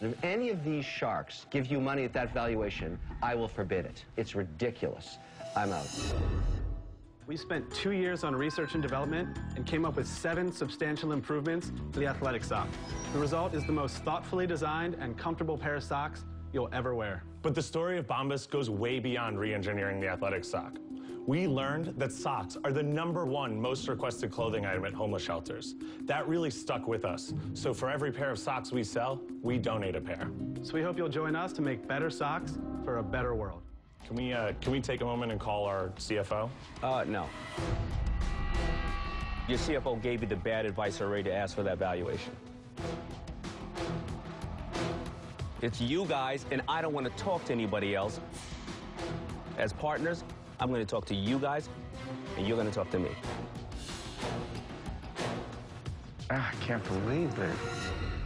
If any of these sharks give you money at that valuation, I will forbid it. It's ridiculous. I'm out. We spent 2 years on research and development and came up with 7 substantial improvements to the athletic sock. The result is the most thoughtfully designed and comfortable pair of socks you'll ever wear. But the story of Bombas goes way beyond re-engineering the athletic sock. We learned that socks are the #1 most requested clothing item at homeless shelters. That really stuck with us. So for every pair of socks we sell, we donate a pair. So we hope you'll join us to make better socks for a better world. Can we take a moment and call our CFO? No. Your CFO gave you the bad advice already to ask for that valuation. It's you guys, and I don't want to talk to anybody else. As partners, I'm going to talk to you guys, and you're going to talk to me. I can't believe it.